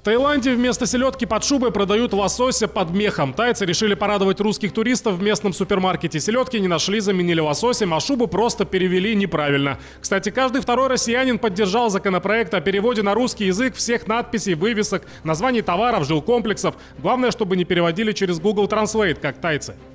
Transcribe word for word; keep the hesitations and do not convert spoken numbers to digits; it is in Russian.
Таиланде вместо селедки под шубой продают лосося под мехом. Тайцы решили порадовать русских туристов в местном супермаркете. Селедки не нашли, заменили лососем, а шубу просто перевели неправильно. Кстати, каждый второй россиянин поддержал законопроект о переводе на русский язык всех надписей, вывесок, названий товаров, жилкомплексов. Главное, чтобы не переводили через Google Translate, как тайцы.